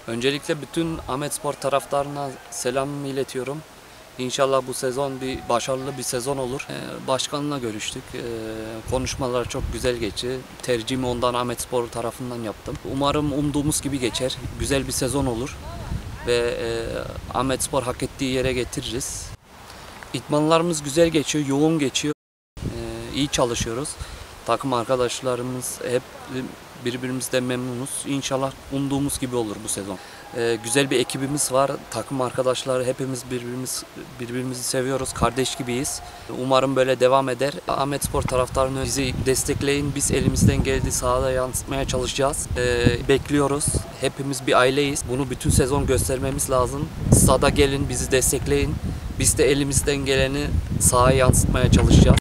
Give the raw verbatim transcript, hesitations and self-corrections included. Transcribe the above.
Öncelikle bütün Ahmetspor taraftarına selam iletiyorum. İnşallah bu sezon bir başarılı bir sezon olur. Ee, Başkanla görüştük. Ee, Konuşmalar çok güzel geçti. Tercihimi ondan Ahmetspor tarafından yaptım. Umarım umduğumuz gibi geçer. Güzel bir sezon olur ve e, Ahmetspor hak ettiği yere getiririz. İdmanlarımız güzel geçiyor, yoğun geçiyor. Ee, iyi çalışıyoruz. Takım arkadaşlarımız hep birbirimizden memnunuz. İnşallah umduğumuz gibi olur bu sezon. Ee, güzel bir ekibimiz var. Takım arkadaşları hepimiz birbirimiz birbirimizi seviyoruz. Kardeş gibiyiz. Umarım böyle devam eder. Ahmetspor taraftarını bizi destekleyin. Biz elimizden geldiği sahada yansıtmaya çalışacağız. Ee, bekliyoruz. Hepimiz bir aileyiz. Bunu bütün sezon göstermemiz lazım. Sahada gelin, bizi destekleyin. Biz de elimizden geleni sahaya yansıtmaya çalışacağız.